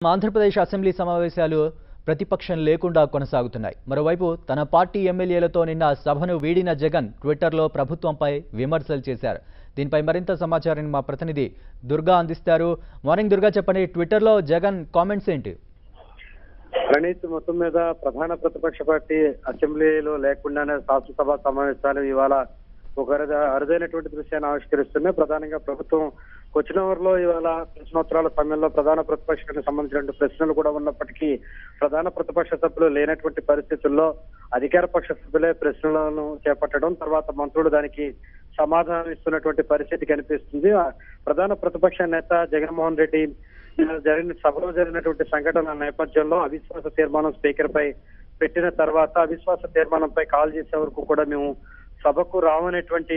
Andhra Pradesh assembly సమావేశాలు ప్రతిపక్షం లేకుండా కొనసాగుతున్నాయి. మరోవైపు తన పార్టీ ఎమ్మెల్యేలతో నిన్న సభను వీడిన జగన్ ట్విట్టర్లో ప్రభుత్వంపై విమర్శలు చేశారు. దీనిపై మరింత సమాచారాన్ని మా ప్రతినిధి దుర్గా అందిస్తారు. మార్నింగ్ దుర్గా, చెప్పండి, ట్విట్టర్లో జగన్ కామెంట్స్ ఏంటి? ప్రణీత్, మొత్తం మీద ప్రధాన ప్రతిపక్ష పార్టీ అసెంబ్లీలో లేకుండానే శాసనసభ సమావేశాలు ఇవాళ ఒక అరుదైనటువంటి దృశ్యాన్ని ఆవిష్కరిస్తున్నాయి. ప్రధానంగా ప్రభుత్వం క్వశ్చన్ అవర్ లో ఇవాళ ప్రశ్నోత్తరాల సమయంలో ప్రధాన ప్రతిపక్షానికి సంబంధించిన ప్రశ్నలు కూడా ఉన్నప్పటికీ ప్రధాన ప్రతిపక్ష సభ్యులు లేనటువంటి పరిస్థితుల్లో అధికార పక్ష సభ్యులే ప్రశ్నలను చేపట్టడం, తర్వాత మంత్రులు దానికి సమాధానం ఇస్తున్నటువంటి పరిస్థితి కనిపిస్తుంది. ప్రధాన ప్రతిపక్ష నేత జగన్మోహన్ రెడ్డి సభలో జరిగినటువంటి సంఘటన నేపథ్యంలో అవిశ్వాస తీర్మానం స్పీకర్ పై పెట్టిన తర్వాత అవిశ్వాస తీర్మానంపై కాల్ చేసే వరకు కూడా మేము సభకు రావనేటువంటి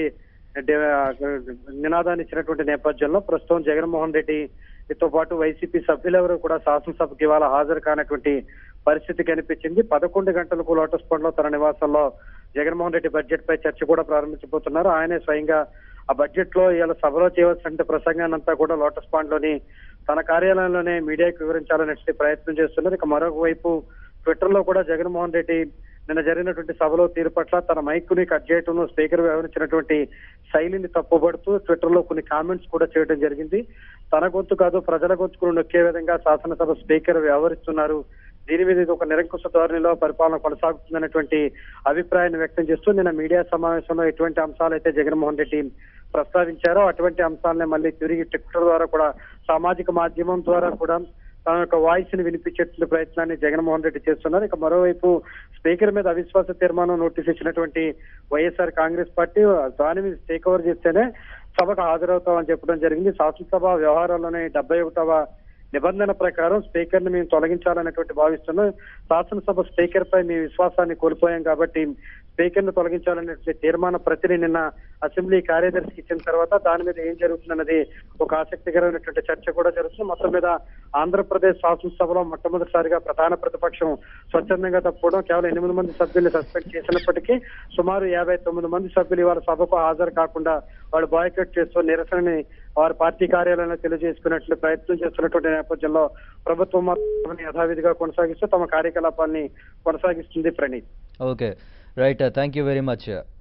నినాదాన్ని ఇచ్చినటువంటి నేపథ్యంలో ప్రస్తుతం జగన్మోహన్ రెడ్డితో పాటు వైసీపీ సభ్యులెవరూ కూడా శాసనసభకు ఇవాళ హాజరు కానటువంటి పరిస్థితి కనిపించింది. 11 గంటలకు లోటస్ పాండ్ లో తన నివాసంలో జగన్మోహన్ రెడ్డి బడ్జెట్ పై చర్చ కూడా ప్రారంభించబోతున్నారు. ఆయనే స్వయంగా ఆ బడ్జెట్ లో ఇవాళ సభలో చేయవలసిన ప్రసంగాన్నంతా కూడా లోటస్ పాండ్ లోని తన కార్యాలయంలోనే మీడియాకు వివరించాలనే ప్రయత్నం చేస్తున్నారు. ఇక మరొక వైపు ట్విట్టర్ లో కూడా జగన్మోహన్ రెడ్డి నిన్న జరిగినటువంటి సభలో తీరు పట్ల తన మైక్ ని కట్ చేయడంలో స్పీకర్ వ్యవహరించినటువంటి శైలిని తప్పుపడుతూ ట్విట్టర్ లో కొన్ని కామెంట్స్ కూడా చేయడం జరిగింది. తన గొంతు కాదు ప్రజల గొంతుకును నొక్కే విధంగా శాసనసభ స్పీకర్ వ్యవహరిస్తున్నారు, దీని మీద ఇది ఒక నిరంకుశ ధోరణిలో పరిపాలన కొనసాగుతుందనేటువంటి అభిప్రాయాన్ని వ్యక్తం చేస్తూ నిన్న మీడియా సమావేశంలో ఎటువంటి అంశాలు అయితే జగన్మోహన్ రెడ్డి ప్రస్తావించారో అటువంటి అంశాలనే మళ్ళీ తిరిగి ట్విట్టర్ ద్వారా కూడా సామాజిక మాధ్యమం ద్వారా కూడా తన యొక్క వాయిస్ ని వినిపించే ప్రయత్నాన్ని జగన్మోహన్ రెడ్డి చేస్తున్నారు. ఇక మరోవైపు స్పీకర్ మీద అవిశ్వాస తీర్మానం నోటీస్ ఇచ్చినటువంటి వైఎస్ఆర్ కాంగ్రెస్ పార్టీ దాని మీద టేక్ ఓవర్ చేస్తేనే సభకు హాజరవుతామని చెప్పడం జరిగింది. శాసనసభ వ్యవహారాల్లోనే 71వ నిబంధన ప్రకారం స్పీకర్ ని మేము తొలగించాలనేటువంటి భావిస్తున్నాం. శాసనసభ స్పీకర్ పై మీ విశ్వాసాన్ని కోల్పోయాం కాబట్టి స్పీకర్ ను తొలగించాలనేటువంటి తీర్మాన ప్రతిని నిన్న అసెంబ్లీ కార్యదర్శికి ఇచ్చిన తర్వాత దాని మీద ఏం జరుగుతుందన్నది ఒక ఆసక్తికరమైనటువంటి చర్చ కూడా జరుగుతుంది. మొత్తం మీద ఆంధ్రప్రదేశ్ శాసనసభలో మొట్టమొదటిసారిగా ప్రధాన ప్రతిపక్షం స్వచ్ఛందంగా తప్పుకోవడం, కేవలం 8 మంది సభ్యుల్ని సస్పెండ్ చేసినప్పటికీ సుమారు 59 మంది సభ్యులు ఇవాళ సభకు హాజరు కాకుండా వాళ్ళు బాయ్కట్ చేస్తూ నిరసనని వారి పార్టీ కార్యాలయంలో తెలియజేసుకున్నట్లు ప్రయత్నం చేస్తున్నటువంటి నేపథ్యంలో ప్రభుత్వం యథావిధిగా కొనసాగిస్తూ తమ కార్యకలాపాన్ని కొనసాగిస్తుంది. Praneeth. Okay, right, thank you very much.